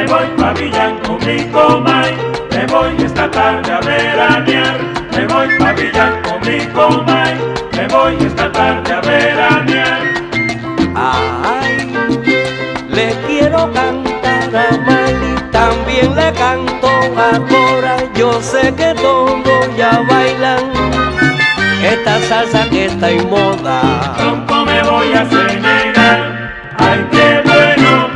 voy pa' Abijan con mi comay, me voy esta tarde a veranear. Me voy pa' Abijan con mi comay, me voy esta tarde a veranear. Ay, le quiero cantar a Mali, también le canto a Cora. Yo sé que todos ya bailan esta salsa que está en moda. Pronto me voy a Senegal, ay qué bueno.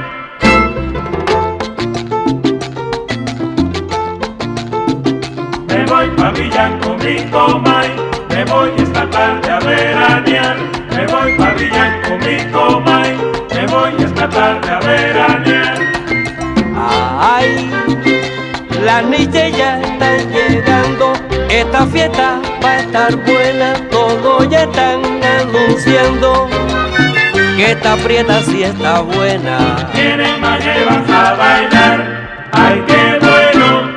Me voy pa' Abijan con mi comay, me voy esta tarde a veranear. Me voy pa' Abijan con mi comay, me voy esta tarde a veranear. Ay, las niñas ya están llegando, esta fiesta va a estar buena. Todos ya están anunciando que esta prieta sí está buena. ¿Quiénes más llevas a bailar? ¡Ay, qué bueno!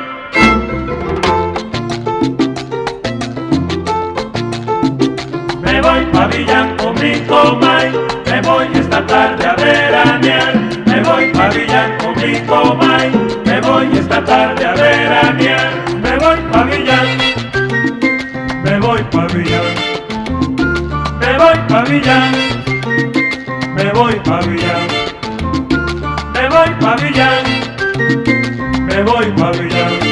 Me voy pa' Abijan con mi comay, me voy esta tarde a veranear. Me voy pa' Abijan con mi comay, me voy esta tarde a veranear. Me voy pa' Abijan, me voy pa' Abijan, me voy pa' Abijan, me voy pa' Abijan, me voy pa' Abijan, me voy pa' Abijan.